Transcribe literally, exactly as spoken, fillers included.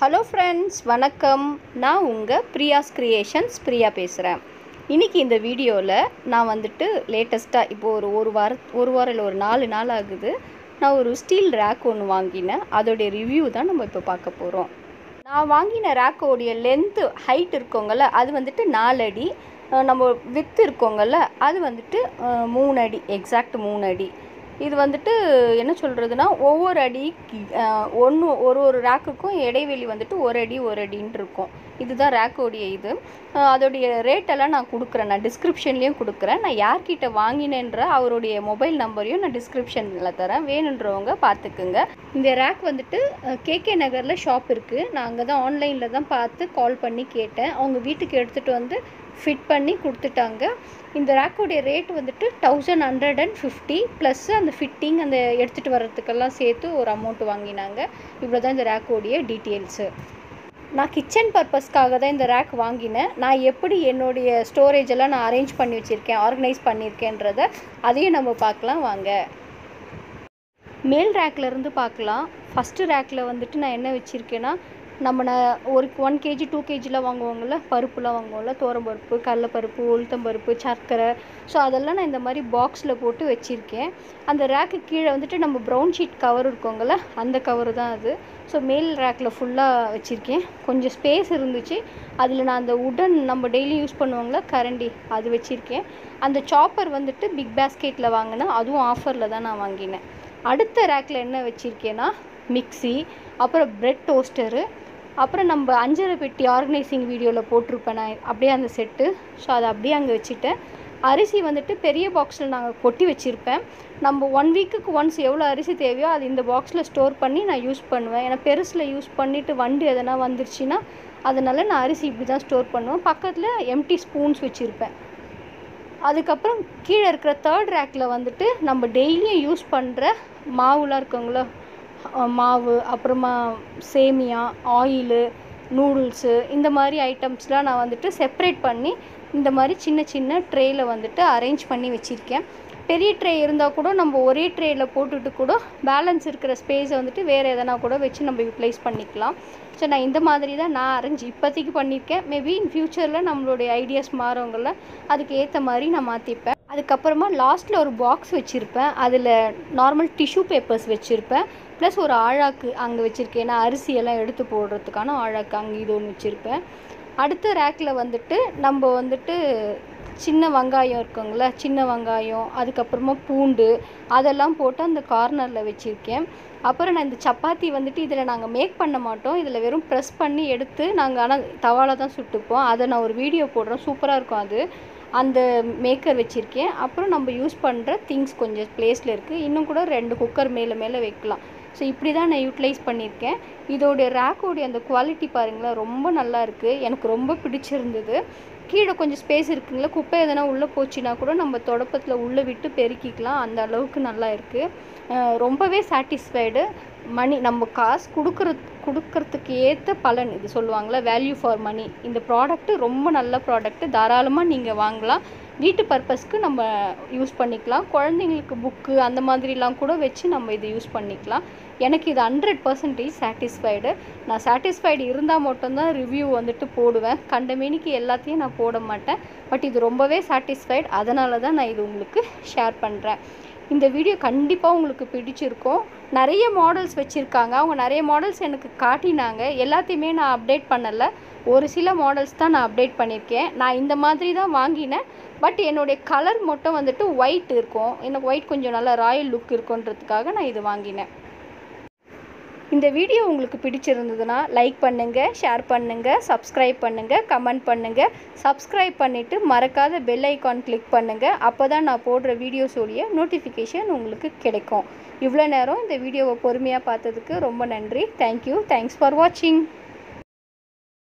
Hello friends, Vanakkam. நான் உங்க Priya's Kreations Priya பேசுறேன். இன்னைக்கு இந்த வீடியோல நான் வந்துட்டு லேட்டஸ்டா இப்போ ஒரு ஒரு வார ஒரு வாரம் இல்ல ஒரு நாலு நாள் ஆகுது. நான் ஒரு ஸ்டீல் ரேக் ஒன்னு வாங்கினேன். அதோட ரிவ்யூ தான் நம்ம இப்போ பார்க்க போறோம். நான் வாங்கின ரேக்கோட லெந்த் ஹைட் இருக்குங்கல அது வந்துட்டு நாலு அடி. நம்ம விட்த் இருக்குங்கல அது வந்துட்டு மூணு அடி, எக்ஸாக்ட் மூணு அடி. இது வந்துட்டு என்ன சொல்கிறதுனா ஒவ்வொரு அடி ஒன்று ஒரு ஒரு ரேக்குக்கும் இடைவெளி வந்துட்டு ஒரு அடி ஒரு அடின்னு இருக்கும். இதுதான் ரேக்கோடைய இது. அதோடைய ரேட்டெல்லாம் நான் கொடுக்குறேன், நான் டிஸ்கிரிப்ஷன்லேயும் கொடுக்குறேன். நான் யார்கிட்ட வாங்கினேன்ற அவருடைய மொபைல் நம்பரையும் நான் டிஸ்கிரிப்ஷனில் தரேன், வேணுன்றவங்க பார்த்துக்குங்க. இந்த ரேக் வந்துட்டு கேகே நகரில் ஷாப் இருக்குது. நான் அங்கே தான் ஆன்லைனில் தான் பார்த்து கால் பண்ணி கேட்டேன். அவங்க வீட்டுக்கு எடுத்துகிட்டு வந்து ஃபிட் பண்ணி கொடுத்துட்டாங்க. இந்த ரேக்கோடைய ரேட் வந்துட்டு thousand hundred and fifty plus அந்த ஃபிட்டிங் அந்த எடுத்துகிட்டு வர்றதுக்கெல்லாம் சேர்த்து ஒரு அமௌண்ட் வாங்கினாங்க. இவ்வளோ தான் இந்த ரேக்கோடைய டீட்டெயில்ஸு. நான் கிச்சன் பர்பஸ்க்காக தான் இந்த ரேக் வாங்கினேன். நான் எப்படி என்னுடைய ஸ்டோரேஜ் எல்லாம் நான் அரேஞ்ச் பண்ணி வச்சுருக்கேன், ஆர்கனைஸ் பண்ணியிருக்கேன்றதை அதையும் நம்ம பார்க்கலாம் வாங்க. மேல் ரேக்லேருந்து பார்க்கலாம். ஃபஸ்ட்டு ரேக்கில் வந்துட்டு நான் என்ன வச்சுருக்கேன்னா, நம்ம நான் ஒரு ஒன் கேஜி டூ கேஜிலாம் வாங்குவாங்கள்ல, பருப்புலாம் வாங்குவோம்ல, துவரம்பருப்பு, கடலப்பருப்பு, உளுத்தம்பருப்பு, சர்க்கரை. ஸோ அதெல்லாம் நான் இந்த மாதிரி பாக்ஸில் போட்டு வச்சுருக்கேன். அந்த ரேக்கு கீழே வந்துட்டு நம்ம ப்ரௌன் ஷீட் கவர் இருக்கோங்கள்ல, அந்த கவர் தான் அது. ஸோ மேல் ரேக்கில் ஃபுல்லாக வச்சுருக்கேன். கொஞ்சம் ஸ்பேஸ் இருந்துச்சு, அதில் நான் அந்த உடன் நம்ம டெய்லி யூஸ் பண்ணுவாங்களா கரண்டி, அது வச்சுருக்கேன். அந்த சாப்பர் வந்துட்டு பிக் பேஸ்கெட்டில் வாங்கினேன், அதுவும் ஆஃபரில் தான் நான் வாங்கினேன். அடுத்த ரேக்கில் என்ன வச்சுருக்கேன்னா, மிக்சி, அப்புறம் ப்ரெட் டோஸ்டரு, அப்புறம் நம்ம அஞ்சரை பெட்டி ஆர்கனைசிங் வீடியோவில் போட்டிருப்பேன் நான் அப்படியே அந்த செட்டு. ஸோ அதை அப்படியே அங்கே வச்சுட்டேன். அரிசி வந்துட்டு பெரிய பாக்ஸில் நாங்கள் கொட்டி வச்சுருப்பேன். நம்ம ஒன் வீக்குக்கு ஒன்ஸ் எவ்வளோ அரிசி தேவையோ அது இந்த பாக்ஸில் ஸ்டோர் பண்ணி நான் யூஸ் பண்ணுவேன். ஏன்னா பெருசில் யூஸ் பண்ணிவிட்டு வண்டு எதனா வந்துருச்சுன்னா அதனால் நான் அரிசி இப்படி தான் ஸ்டோர் பண்ணுவேன். பக்கத்தில் எம்டி ஸ்பூன்ஸ் வச்சுருப்பேன். அதுக்கப்புறம் கீழே இருக்கிற தேர்ட் ரேக்கில் வந்துட்டு நம்ம டெய்லியும் யூஸ் பண்ணுற மாவுலாம் இருக்குங்களா, மாவு, அப்புறமா சேமியா, ஆயிலு, நூடுல்ஸு, இந்த மாதிரி ஐட்டம்ஸ்லாம் நான் வந்துட்டு செப்ரேட் பண்ணி இந்த மாதிரி சின்ன சின்ன ட்ரேயில் வந்துட்டு அரேஞ்ச் பண்ணி வச்சுருக்கேன். பெரிய ட்ரே இருந்தால் கூட நம்ம ஒரே ட்ரேயில் போட்டுட்டு கூட பேலன்ஸ் இருக்கிற ஸ்பேஸை வந்துட்டு வேறு எதனா கூட வச்சு நம்ம யூட்டிலைஸ் பண்ணிக்கலாம். ஸோ நான் இந்த மாதிரி தான் நான் அரேஞ்ச் இப்போதைக்கு பண்ணியிருக்கேன். மேபி இன் ஃப்யூச்சரில் நம்மளுடைய ஐடியாஸ் மாறவங்கள அதுக்கு ஏற்ற மாதிரி நான் மாற்றிப்பேன். அதுக்கப்புறமா லாஸ்ட்டில் ஒரு பாக்ஸ் வச்சுருப்பேன், அதில் நார்மல் டிஷ்யூ பேப்பர்ஸ் வச்சுருப்பேன், ப்ளஸ் ஒரு ஆழாக்கு அங்கே வச்சுருக்கேன். ஏன்னா அரிசியெல்லாம் எடுத்து போடுறதுக்கான ஆழாக்கு அங்கே இது ஒன்று வச்சுருப்பேன். அடுத்த ரேக்கில் வந்துட்டு நம்ம வந்துட்டு சின்ன வெங்காயம் இருக்குங்களா, சின்ன வெங்காயம், அதுக்கப்புறமா பூண்டு, அதெல்லாம் போட்டு அந்த கார்னரில் வச்சுருக்கேன். அப்புறம் நான் இந்த சப்பாத்தி வந்துட்டு இதில் நாங்கள் மேக் பண்ண மாட்டோம், இதில் வெறும் ப்ரெஸ் பண்ணி எடுத்து நாங்கள் ஆனால் தவாவில் தான் சுட்டுப்போம். அதை நான் ஒரு வீடியோ போடுறேன், சூப்பராக இருக்கும் அது. அந்த மேக்கர் வச்சுருக்கேன். அப்புறம் நம்ம யூஸ் பண்ணுற திங்ஸ் கொஞ்சம் ப்ளேஸில் இருக்குது. இன்னும் கூட ரெண்டு குக்கர் மேலே மேலே வைக்கலாம். ஸோ இப்படி தான் நான் யூட்டிலைஸ் பண்ணியிருக்கேன். இதோடைய ரேக்கோடைய அந்த குவாலிட்டி பாருங்களேன், ரொம்ப நல்லா இருக்குது, எனக்கு ரொம்ப பிடிச்சிருந்தது. கீழே கொஞ்சம் ஸ்பேஸ் இருக்குங்களா, குப்பை எதனா உள்ளே போச்சுன்னா கூட நம்ம தொடப்பத்தில் உள்ளே விட்டு பெருக்கிக்கலாம், அந்த அளவுக்கு நல்லா இருக்குது. ரொம்பவே சாட்டிஸ்ஃபைடு. மணி நம்ம காசு கொடுக்குற கொடுக்கறதுக்கு ஏற்ற பலன் இது சொல்லுவாங்களா, வேல்யூ ஃபார் மணி. இந்த ப்ராடக்ட்டு ரொம்ப நல்ல ப்ராடக்ட்டு, தாராளமாக நீங்கள் வாங்கலாம். வீட்டு பர்பஸ்க்கு நம்ம யூஸ் பண்ணிக்கலாம். குழந்தைங்களுக்கு புக்கு அந்த மாதிரிலாம் கூட வச்சு நம்ம இதை யூஸ் பண்ணிக்கலாம். எனக்கு இது ஹண்ட்ரட் பர்சன்டேஜ் சாட்டிஸ்ஃபைடு. நான் சாட்டிஸ்ஃபைடு இருந்தால் மட்டும்தான் ரிவ்யூ வந்துட்டு போடுவேன். கண்டமேனிக்கு எல்லாத்தையும் நான் போட மாட்டேன். பட் இது ரொம்பவே சாட்டிஸ்ஃபைடு, அதனால தான் நான் இது உங்களுக்கு ஷேர் பண்ணுறேன். இந்த வீடியோ கண்டிப்பாக உங்களுக்கு பிடிச்சிருக்கும். நிறைய மாடல்ஸ் வச்சுருக்காங்க, அவங்க நிறைய மாடல்ஸ் எனக்கு காட்டினாங்க. எல்லாத்தையுமே நான் அப்டேட் பண்ணலை, ஒரு சில மாடல்ஸ் தான் நான் அப்டேட் பண்ணியிருக்கேன். நான் இந்த மாதிரி தான் வாங்கினேன். பட் என்னுடைய கலர் மட்டும் வந்துட்டு ஒயிட் இருக்கும், எனக்கு ஒயிட் கொஞ்சம் நல்லா ராயல் லுக் இருக்குன்றதுக்காக நான் இது வாங்கினேன். இந்த வீடியோ உங்களுக்கு பிடிச்சிருந்ததுன்னா லைக் பண்ணுங்கள், ஷேர் பண்ணுங்கள், சப்ஸ்கிரைப் பண்ணுங்கள், கமெண்ட் பண்ணுங்கள். சப்ஸ்கிரைப் பண்ணிவிட்டு மறக்காத பெல் ஐக்கான் கிளிக் பண்ணுங்கள். அப்போ தான் நான் போடுற வீடியோஸோடைய நோட்டிஃபிகேஷன் உங்களுக்கு கிடைக்கும். இவ்வளோ நேரம் இந்த வீடியோவை பொறுமையாக பார்த்ததுக்கு ரொம்ப நன்றி. தேங்க்யூ. தேங்க்ஸ் ஃபார் வாட்சிங்.